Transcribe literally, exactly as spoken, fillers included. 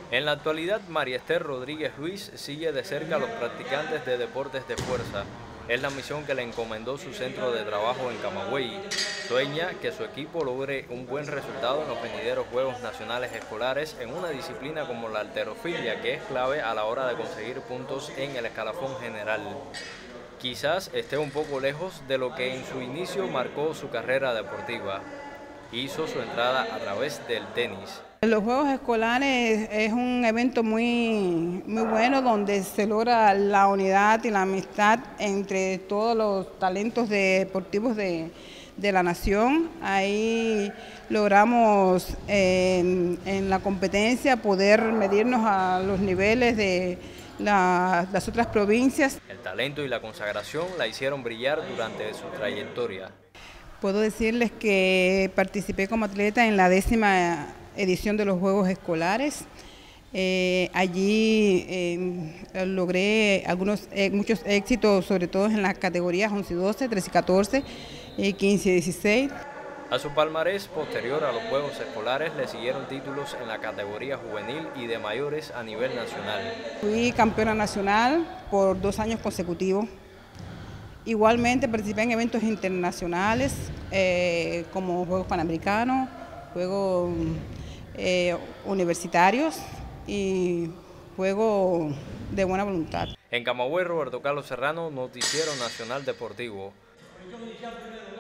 En la actualidad, María Esther Rodríguez Ruiz sigue de cerca a los practicantes de deportes de fuerza. Es la misión que le encomendó su centro de trabajo en Camagüey. Sueña que su equipo logre un buen resultado en los venideros Juegos Nacionales Escolares en una disciplina como la halterofilia, que es clave a la hora de conseguir puntos en el escalafón general. Quizás esté un poco lejos de lo que en su inicio marcó su carrera deportiva. Hizo su entrada a través del tenis. Los Juegos Escolares es un evento muy, muy bueno donde se logra la unidad y la amistad entre todos los talentos deportivos de, de la nación. Ahí logramos eh, en, en la competencia poder medirnos a los niveles de la, las otras provincias. El talento y la consagración la hicieron brillar durante su trayectoria. Puedo decirles que participé como atleta en la décima edición de los Juegos Escolares. Eh, allí eh, logré algunos, eh, muchos éxitos, sobre todo en las categorías once y doce, trece y catorce, eh, quince y dieciséis. A su palmarés posterior a los Juegos Escolares le siguieron títulos en la categoría juvenil y de mayores a nivel nacional. Fui campeona nacional por dos años consecutivos. Igualmente participé en eventos internacionales eh, como Juegos Panamericanos, Juegos eh, universitarios y Juegos de buena voluntad. En Camagüey, Roberto Carlos Serrano, Noticiero Nacional Deportivo.